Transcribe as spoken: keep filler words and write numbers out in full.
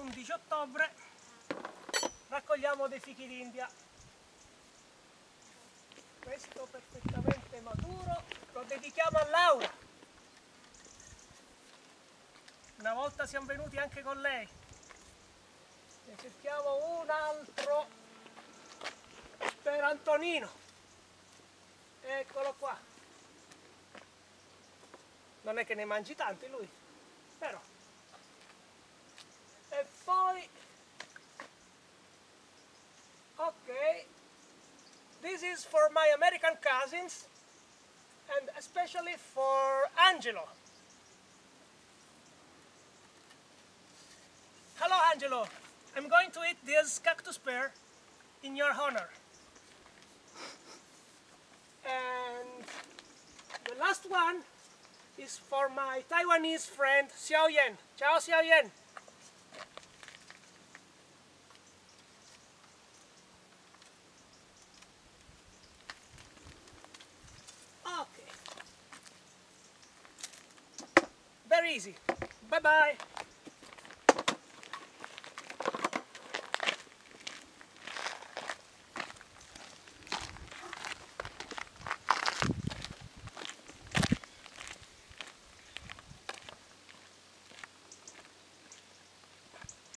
undici ottobre raccogliamo dei fichi d'India. Questo perfettamente maturo lo dedichiamo a Laura. Una volta siamo venuti anche con lei. Ne cerchiamo un altro per Antonino. Eccolo qua. Non è che ne mangi tanti lui, però. E poi, ok, this is for my American cousins and especially for Angelo. Hello Angelo, I'm going to eat this cactus pear in your honor. And the last one is for my Taiwanese friend Xiao Yan. Ciao Xiao Yan. Okay. Very easy. Bye bye.